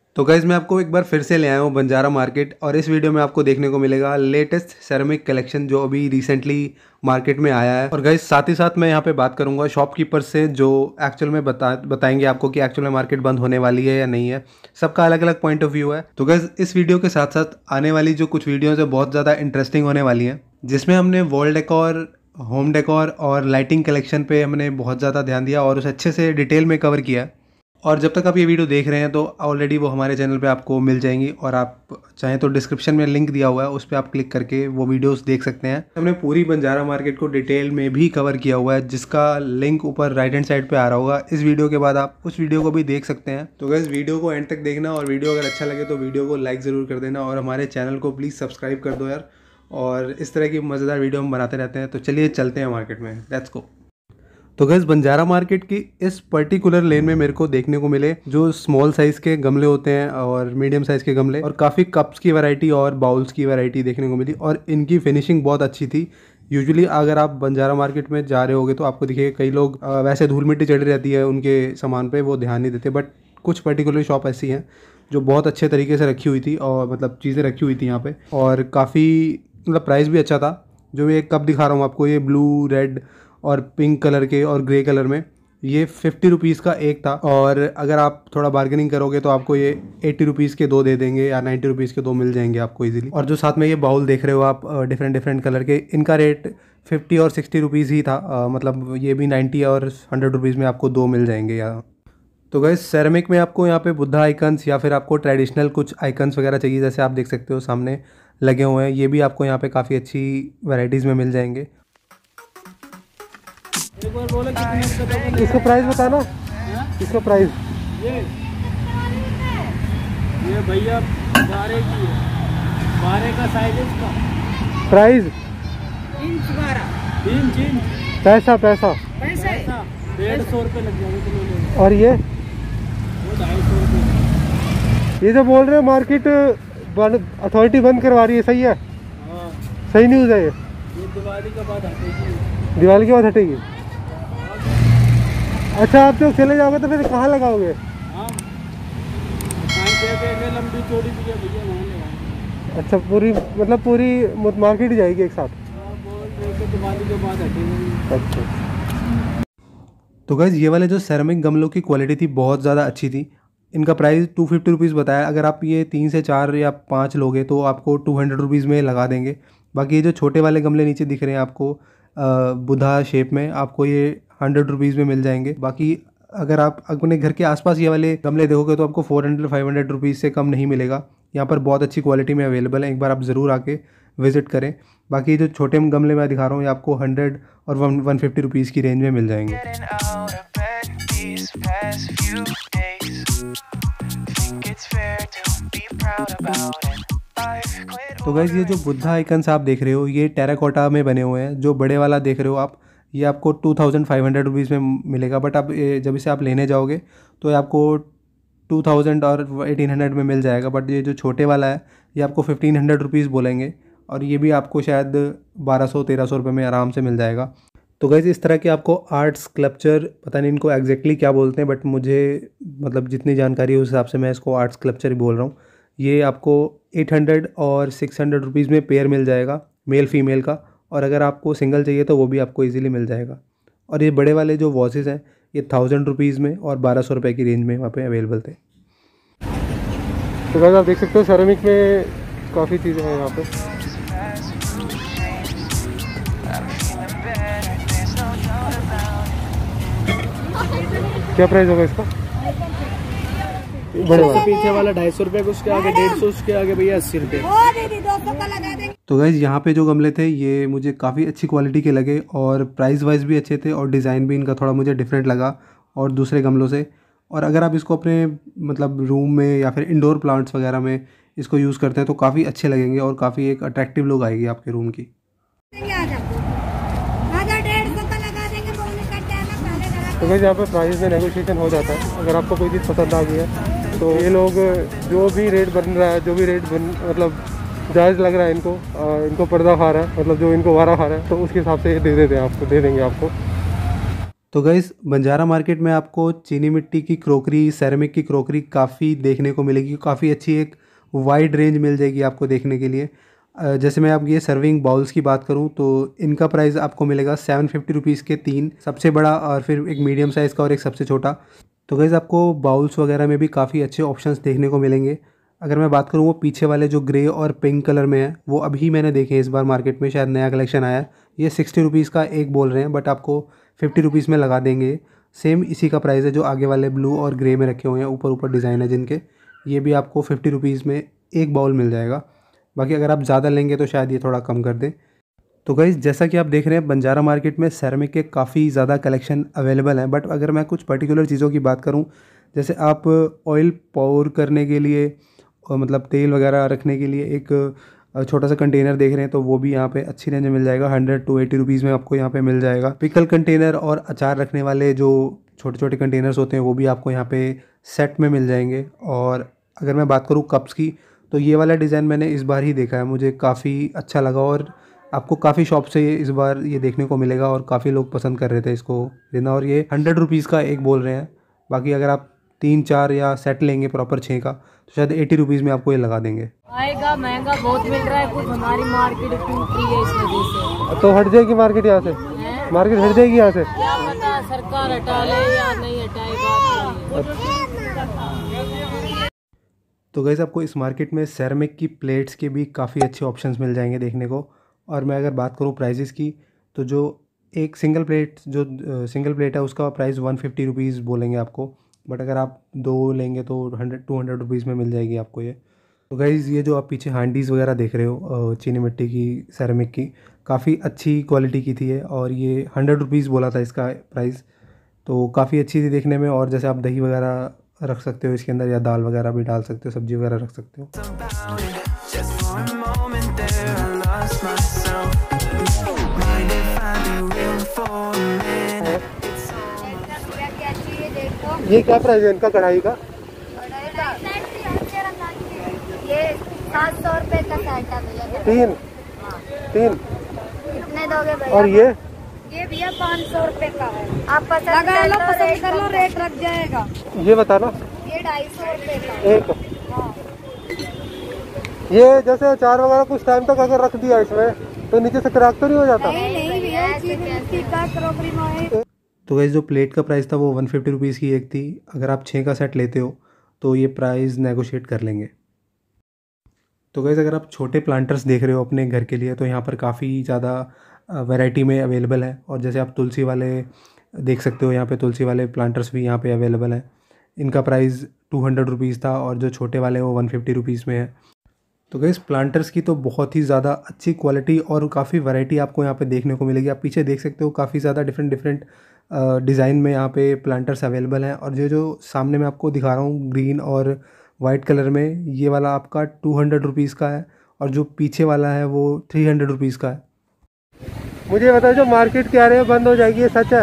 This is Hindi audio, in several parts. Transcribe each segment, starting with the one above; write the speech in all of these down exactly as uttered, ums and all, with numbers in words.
तो गाइज़ मैं आपको एक बार फिर से ले आया हूँ बंजारा मार्केट, और इस वीडियो में आपको देखने को मिलेगा लेटेस्ट सेरेमिक कलेक्शन जो अभी रिसेंटली मार्केट में आया है। और गाइज़ साथ ही साथ मैं यहाँ पे बात करूँगा शॉपकीपर से जो एक्चुअल में बता बताएंगे आपको कि एक्चुअल में मार्केट बंद होने वाली है या नहीं है। सबका अलग अलग पॉइंट ऑफ व्यू है। तो गाइज़ इस वीडियो के साथ साथ आने वाली जो कुछ वीडियोज़ है बहुत ज़्यादा इंटरेस्टिंग होने वाली हैं, जिसमें हमने वॉल डेकोर, होम डेकोर और लाइटिंग कलेक्शन पे हमने बहुत ज़्यादा ध्यान दिया और उसे अच्छे से डिटेल में कवर किया है। और जब तक आप ये वीडियो देख रहे हैं तो ऑलरेडी वो हमारे चैनल पे आपको मिल जाएंगी, और आप चाहें तो डिस्क्रिप्शन में लिंक दिया हुआ है, उस पर आप क्लिक करके वो वीडियोस देख सकते हैं। हमने पूरी बंजारा मार्केट को डिटेल में भी कवर किया हुआ है, जिसका लिंक ऊपर राइट हैंड साइड पे आ रहा होगा। इस वीडियो के बाद आप उस वीडियो को भी देख सकते हैं। तो गाइस वीडियो को एंड तक देखना, और वीडियो अगर अच्छा लगे तो वीडियो को लाइक ज़रूर कर देना, और हमारे चैनल को प्लीज़ सब्सक्राइब कर दो यार। और इस तरह की मज़ेदार वीडियो हम बनाते रहते हैं। तो चलिए चलते हैं मार्केट में, लेट्स गो। तो गैस बंजारा मार्केट की इस पर्टिकुलर लेन में मेरे को देखने को मिले जो स्मॉल साइज़ के गमले होते हैं और मीडियम साइज़ के गमले, और काफ़ी कप्स की वैरायटी और बाउल्स की वैरायटी देखने को मिली, और इनकी फिनिशिंग बहुत अच्छी थी। यूजुअली अगर आप बंजारा मार्केट में जा रहे होगे तो आपको दिखेगा कई लोग वैसे धूल मिट्टी चढ़ी रहती है उनके सामान पे, वो ध्यान नहीं देते, बट कुछ पर्टिकुलर शॉप ऐसी हैं जो बहुत अच्छे तरीके से रखी हुई थी, और मतलब चीज़ें रखी हुई थी यहाँ पर, और काफ़ी मतलब प्राइस भी अच्छा था। जो मैं एक कप दिखा रहा हूँ आपको, ये ब्लू, रेड और पिंक कलर के और ग्रे कलर में, ये फिफ्टी रुपीज़ का एक था, और अगर आप थोड़ा बार्गेनिंग करोगे तो आपको ये एट्टी रुपीज़ के दो दे देंगे या नाइन्टी रुपीज़ के दो मिल जाएंगे आपको इजीली। और जो साथ में ये बाउल देख रहे हो आप डिफरेंट डिफरेंट कलर के, इनका रेट फिफ्टी और सिक्सटी रुपीज़ ही था। आ, मतलब ये भी नाइन्टी और हंड्रेड रुपीज़ में आपको दो मिल जाएंगे यहाँ। तो गाइस सेरेमिक में आपको यहाँ पे बुद्धा आइकन्स या फिर आपको ट्रेडिशनल कुछ आइकन्स वगैरह चाहिए, जैसे आप देख सकते हो सामने लगे हुए हैं, ये भी आपको यहाँ पे काफ़ी अच्छी वैराइटीज़ में मिल जाएंगे। एक बार बोले कितने इसका प्राइस बताना, इसका प्राइस ये ये भैया बारह की है, बारह का साइज इसका प्राइस इंच बारह इंच इंच पैसा पैसा पैसा डेढ़ सौ रुपये लग जाएंगे तुम्हें। और ये वो ढाई सौ रुपये। ये जो बोल रहे हैं मार्केट अथॉरिटी बंद करवा रही है, सही है? हाँ सही न्यूज़ है ये? ये दिवाली के बाद हटेगी। दिवाली के बाद हटेगी? अच्छा, आप जब चले जाओगे तो फिर कहाँ लगाओगे? हाँ लंबी चौड़ी भी है भैया, वहाँ लगाएंगे। अच्छा, पूरी मतलब पूरी मार्केट ही जाएगी एक साथ? हाँ बोल रहे कि दिवाली के बाद हटेगी। अच्छा। तो गाइस ये वाले जो सेरेमिक गमलों की क्वालिटी थी बहुत ज़्यादा अच्छी थी। इनका प्राइस टू फिफ्टी रुपीज़ बताया। अगर आप ये तीन से चार या पाँच लोगे तो आपको टू हंड्रेड रुपीज़ में लगा देंगे। बाकी ये जो छोटे वाले गमले नीचे दिख रहे हैं आपको बुधा शेप में, आपको ये हंड्रेड रुपीज़ में मिल जाएंगे। बाकी अगर आप अपने घर के आसपास ये वाले गमले देखोगे तो आपको four hundred five hundred rupees से कम नहीं मिलेगा। यहाँ पर बहुत अच्छी क्वालिटी में अवेलेबल है, एक बार आप ज़रूर आके विज़िट करें। बाकी जो छोटे गमले मैं दिखा रहा हूँ ये आपको हंड्रेड और वन वन फिफ्टी रुपीज़ की रेंज में मिल जाएंगे। तो गाइज़ ये जो बुद्धा आइकन्स आप देख रहे हो ये टेराकोटा में बने हुए हैं। जो बड़े वाला देख रहे हो आप, ये आपको two thousand five hundred rupees में मिलेगा, बट आप जब इसे आप लेने जाओगे तो ये आपको टू थाउजेंड और एटीन हंड्रेड में मिल जाएगा। बट ये जो छोटे वाला है ये आपको फिफ्टीन हंड्रेड रुपीज़ बोलेंगे, और ये भी आपको शायद बारह सौ तेरह सौ रुपये में आराम से मिल जाएगा। तो गाइस इस तरह के आपको आर्ट स्कल्पचर, पता नहीं इनको एग्जैक्टली क्या बोलते हैं, बट मुझे मतलब जितनी जानकारी है उस हिसाब से मैं इसको आर्ट स्कल्पचर ही बोल रहा हूँ। ये आपको एट हंड्रेड और सिक्स हंड्रेड रुपीज़ में पेयर मिल जाएगा, मेल फीमेल का, और अगर आपको सिंगल चाहिए तो वो भी आपको इजीली मिल जाएगा। और ये बड़े वाले जो वॉसेस हैं ये थाउजेंड रुपीज़ में और बारह सौ रुपये की रेंज में वहाँ पे अवेलेबल थे। तो गाइस आप देख सकते हो सेरेमिक में काफ़ी चीज़ें हैं यहाँ पे। क्या प्राइस होगा इसका? बड़े वाला पीछे वाला ढाई सौ रुपये, उसके आगे डेढ़ सौ, उसके आगे भैया अस्सी रुपये। तो गाइज यहाँ पे जो गमले थे ये मुझे काफ़ी अच्छी क्वालिटी के लगे, और प्राइस वाइज भी अच्छे थे, और डिज़ाइन भी इनका थोड़ा मुझे डिफरेंट लगा और दूसरे गमलों से। और अगर आप इसको अपने मतलब रूम में या फिर इंडोर प्लांट्स वगैरह में इसको यूज़ करते हैं तो काफ़ी अच्छे लगेंगे, और काफ़ी एक अट्रैक्टिव लुक आएगी आपके रूम की। तो गाइस यहाँ पे प्राइस में नेगोशिएशन हो जाता है। अगर आपको कोई चीज़ पसंद आ गई है तो ये लोग जो भी रेट बन रहा है, जो भी रेट बन मतलब जायज़ लग रहा है इनको, आ, इनको पर्दा खा रहा है, मतलब जो इनको वारा खा रहा है, तो उसके हिसाब से ये दे देते हैं आपको, दे देंगे आपको। तो गाइस बंजारा मार्केट में आपको चीनी मिट्टी की क्रोकरी, सेरेमिक की क्रोकरी काफ़ी देखने को मिलेगी। काफ़ी अच्छी एक वाइड रेंज मिल जाएगी आपको देखने के लिए। अ, जैसे मैं अब ये सर्विंग बाउल्स की बात करूँ तो इनका प्राइस आपको मिलेगा सेवन फिफ्टी रुपीज़ के तीन, सबसे बड़ा और फिर एक मीडियम साइज़ का और एक सबसे छोटा। तो गाइस आपको बाउल्स वगैरह में भी काफ़ी अच्छे ऑप्शंस देखने को मिलेंगे। अगर मैं बात करूँ वो पीछे वाले जो ग्रे और पिंक कलर में है, वो अभी मैंने देखे हैं इस बार मार्केट में, शायद नया कलेक्शन आया है। ये सिक्सटी रुपीज़ का एक बोल रहे हैं, बट आपको फिफ्टी रुपीज़ में लगा देंगे। सेम इसी का प्राइस है जो आगे वाले ब्लू और ग्रे में रखे हुए हैं, ऊपर ऊपर डिज़ाइन है जिनके, ये भी आपको फिफ्टी रुपीज़ में एक बाउल मिल जाएगा। बाकी अगर आप ज़्यादा लेंगे तो शायद ये थोड़ा कम कर दें। तो गाइज़ जैसा कि आप देख रहे हैं बंजारा मार्केट में सेरेमिक के काफ़ी ज़्यादा कलेक्शन अवेलेबल हैं। बट अगर मैं कुछ पर्टिकुलर चीज़ों की बात करूं, जैसे आप ऑयल पोर करने के लिए और मतलब तेल वगैरह रखने के लिए एक अ, छोटा सा कंटेनर देख रहे हैं, तो वो भी यहाँ पे अच्छी रेंज में मिल जाएगा। हंड्रेड टू एटी रुपीज़ में आपको यहाँ पे मिल जाएगा। पिकल कंटेनर और अचार रखने वाले जो छोटे छोटे कंटेनर्स होते हैं वो भी आपको यहाँ पे सेट में मिल जाएंगे। और अगर मैं बात करूँ कप्स की, तो ये वाला डिज़ाइन मैंने इस बार ही देखा है, मुझे काफ़ी अच्छा लगा और आपको काफ़ी शॉप से ये इस बार ये देखने को मिलेगा और काफ़ी लोग पसंद कर रहे थे इसको लेना। और ये हंड्रेड रुपीज़ का एक बोल रहे हैं। बाकी अगर आप तीन चार या सेट लेंगे प्रॉपर छः का, तो शायद एटी रुपीज़ में आपको ये लगा देंगे। आएगा महंगा बहुत मिल रहा है, कुछ हमारी मार्केट टूट रही है इस वजह से। तो हट जाएगी मार्केट यहाँ से, हैं? मार्केट हट जाएगी यहाँ से। क्या पता सरकार हटा ले या नहीं हटाएगा। तो गाइस आपको इस मार्केट में सेरेमिक की प्लेट्स के भी काफ़ी अच्छे ऑप्शंस मिल जाएंगे देखने को। और मैं अगर बात करूँ प्राइजेस की, तो जो एक सिंगल प्लेट जो सिंगल प्लेट है उसका प्राइस वन फिफ्टी रुपीज़ बोलेंगे आपको। बट अगर आप दो लेंगे तो हंड्रेड टू हंड्रेड रुपीज़ में मिल जाएगी आपको ये। तो गाइज़ ये जो आप पीछे हांडीज़ वगैरह देख रहे हो चीनी मिट्टी की, सेरेमिक की, काफ़ी अच्छी क्वालिटी की थी ये। और ये हंड्रेड रुपीज़ बोला था इसका प्राइस, तो काफ़ी अच्छी थी देखने में। और जैसे आप दही वगैरह रख सकते हो इसके अंदर, या दाल वगैरह भी डाल सकते हो, सब्जी वगैरह रख सकते हो। ये क्या प्राइस है इनका कढ़ाई का? ये सात सौ रुपए का सेट है भैया। तीन तीन कितने दोगे भैया? और ये ये भैया पाँच सौ रुपए का है। आप पसंद कर लो, पसंद कर लो, रेट रख जाएगा। ये बताना। ये ढाई सौ रुपए का एक। हाँ। ये जैसे अचार वगैरह कुछ टाइम तक अगर रख दिया इसमें तो नीचे से क्रैक तो नहीं हो जाता? नहीं नहीं भैया, चीनी मिट्टी का क्रॉकरी में है। तो गाइस जो प्लेट का प्राइस था वो वन फिफ्टी रुपीज़ की एक थी। अगर आप छः का सेट लेते हो तो ये प्राइस नेगोशिएट कर लेंगे। तो गाइस अगर आप छोटे प्लांटर्स देख रहे हो अपने घर के लिए, तो यहाँ पर काफ़ी ज़्यादा वैरायटी में अवेलेबल है। और जैसे आप तुलसी वाले देख सकते हो, यहाँ पे तुलसी वाले प्लांटर्स भी यहाँ पे अवेलेबल हैं। इनका प्राइस टू हंड्रेड रुपीज़ था और जो छोटे वाले वो वन फिफ्टी रुपीज़ में है। तो गाइस प्लांटर्स की तो बहुत ही ज़्यादा अच्छी क्वालिटी और काफ़ी वैरायटी आपको यहाँ पे देखने को मिलेगी। आप पीछे देख सकते हो काफ़ी ज़्यादा डिफरेंट डिफरेंट डिज़ाइन में यहाँ पे प्लांटर्स अवेलेबल हैं। और जो जो सामने मैं आपको दिखा रहा हूँ ग्रीन और वाइट कलर में, ये वाला आपका टू हंड्रेड रुपीज़ का है और जो पीछे वाला है वो थ्री हंड्रेड रुपीज़ का है। मुझे बताओ जो मार्केट के आ रहे हैं बंद हो जाएगी, ये सच है?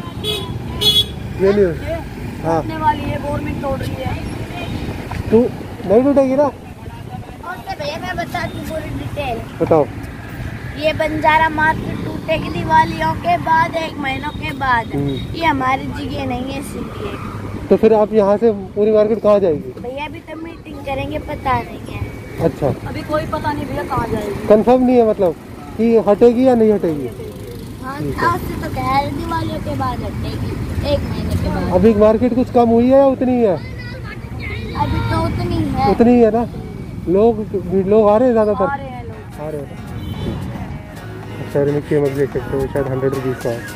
ये नहीं है। हाँ वाली है, गवर्नमेंट तोड़ रही है। तू नहीं टूटेगी ना? ओके भैया मैं बता दूं पूरी डिटेल। बताओ। ये बंजारा मार्केट टूटेगी दिवालियों के बाद, एक महीनों के बाद। ये हमारी जगह नहीं है इसीलिए। तो फिर आप यहाँ से पूरी मार्केट कहाँ जाएगी? भैया अभी तो मीटिंग करेंगे, पता नहीं है। अच्छा, अभी कोई पता नहीं भैया कहाँ जाएगी। कंफर्म नहीं है मतलब कि हटेगी या नहीं हटेगी? हाँ आज से तो कह रहे दिवालियों के बाद हटेगी, एक महीने के बाद। अभी मार्केट कुछ कम हुई है या उतनी ही है? अभी तो उतनी है। उतनी ही है ना? लोग लोग आ रहे हैं ज़्यादातर? आ रहे हैं लोग। आ रहे हैं। सेरेमिक की मग देख सकते हो, शायद हंड्रेड रुपीज़ का है।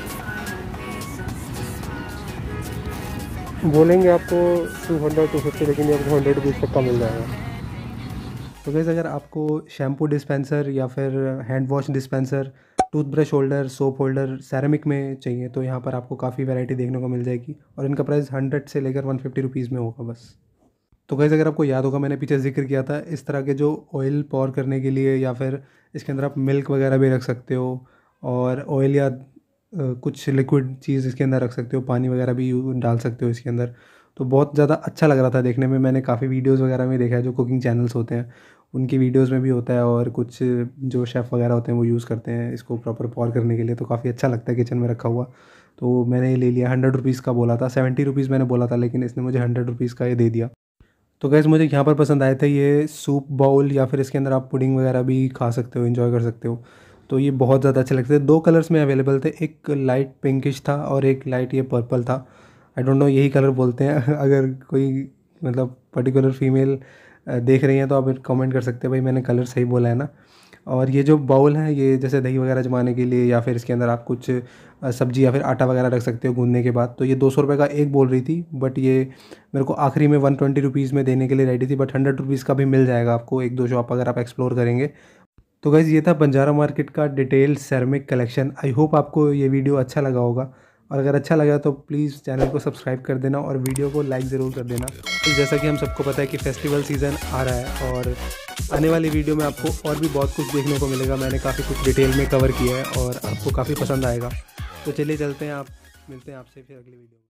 बोलेंगे आपको टू हंड्रेड टू फिफ्टी, लेकिन आपको हंड्रेड रुपीज़ तक का मिल जाएगा। तो गाइस अगर आपको शैम्पू डिस्पेंसर या फिर hand wash dispenser, toothbrush holder, soap holder ceramic में चाहिए तो यहाँ पर आपको काफ़ी वैरायटी देखने को मिल जाएगी। और इनका प्राइस हंड्रेड से लेकर वन फिफ्टी रुपीज़ में होगा बस। तो गाइस अगर आपको याद होगा मैंने पीछे जिक्र किया था इस तरह के जो ऑयल पॉर करने के लिए, या फिर इसके अंदर आप मिल्क वगैरह भी रख सकते हो और ऑयल या कुछ लिक्विड चीज़ इसके अंदर रख सकते हो, पानी वगैरह भी डाल सकते हो इसके अंदर। तो बहुत ज़्यादा अच्छा लग रहा था देखने में। मैंने काफ़ी वीडियोस वगैरह में देखा है, जो कुकिंग चैनल्स होते हैं उनकी वीडियोस में भी होता है, और कुछ जो शेफ़ वगैरह होते हैं वो यूज़ करते हैं इसको प्रॉपर पॉर करने के लिए। तो काफ़ी अच्छा लगता है किचन में रखा हुआ। तो मैंने ये ले लिया। हंड्रेड रुपीज़ का बोला था, सेवेंटी रुपीज़ मैंने बोला था, लेकिन इसने मुझे हंड्रेड रुपीज़ का ये दे दिया। तो गैस मुझे यहाँ पर पसंद आए थे ये सूप बाउल, या फिर इसके अंदर आप पुडिंग वगैरह भी खा सकते हो, एंजॉय कर सकते हो। तो ये बहुत ज़्यादा अच्छे लगते थे। दो कलर्स में अवेलेबल थे, एक लाइट पिंकिश था और एक लाइट ये पर्पल था। आई डोंट नो यही कलर बोलते हैं। अगर कोई मतलब पर्टिकुलर फीमेल देख रही हैं तो आप कमेंट कर सकते हैं भाई मैंने कलर सही बोला है ना। और ये जो बाउल है ये जैसे दही वगैरह जमाने के लिए, या फिर इसके अंदर आप कुछ सब्जी या फिर आटा वगैरह रख सकते हो गूंदने के बाद। तो ये दो सौ रुपये का एक बोल रही थी, बट ये मेरे को आखिरी में वन ट्वेंटी रुपीज़ में देने के लिए रेडी थी। बट हंड्रेड रुपीज़ का भी मिल जाएगा आपको एक दो शॉप अगर आप एक्सप्लोर करेंगे। तो गाइज़ ये था बंजारा मार्केट का detail ceramic collection. I hope आपको ये वीडियो अच्छा लगा होगा, और अगर अच्छा लगा तो प्लीज़ चैनल को सब्सक्राइब कर देना और वीडियो को लाइक ज़रूर कर देना। तो जैसा कि हम सबको पता है कि फेस्टिवल सीज़न आ रहा है, और आने वाली वीडियो में आपको और भी बहुत कुछ देखने को मिलेगा। मैंने काफ़ी कुछ डिटेल में कवर किया है और आपको काफ़ी पसंद आएगा। तो चलिए चलते हैं, आप मिलते हैं आपसे फिर अगली वीडियो में।